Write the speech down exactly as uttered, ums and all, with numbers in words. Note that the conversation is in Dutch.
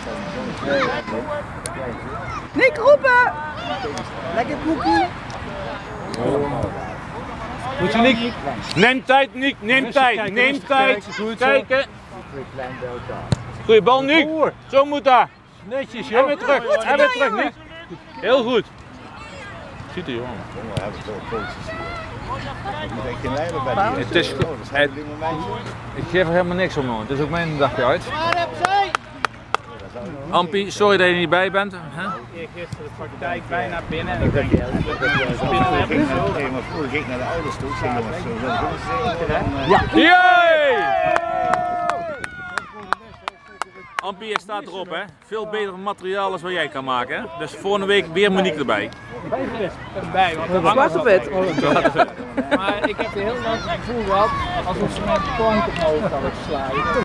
Nick, roepen! Lekker koekie! Goed zo, Nick. Neem tijd, Nick. Neem Rustig tijd. kijken, Neem rustig tijd. kijken, goed zo. Kijken. Goeie bal, Nick. Zo moet dat. Netjes, En joh. weer terug. En weer terug, Nick. Heel goed. Ziet er, jongen. We hebben veel coaches hier. Je moet echt geen leider bij die. Het is goed. Het- Ik geef er helemaal niks om, man. Het is ook mijn dagje uit. Ampie, sorry dat je er niet bij bent. Hè? Gisteren de praktijk bijna binnen en ik denk, Vroeger ging ik naar de ouders toe, ging we zo Ja! Yay! Ampie, je staat erop, hè? Veel beter materiaal als wat jij kan maken, hè? Dus volgende week weer Monique erbij. erbij, want er Zwart of wit? Maar ik heb de heel lang het gevoel gehad alsof ze met de plank op mijn hoofd hadden geslagen.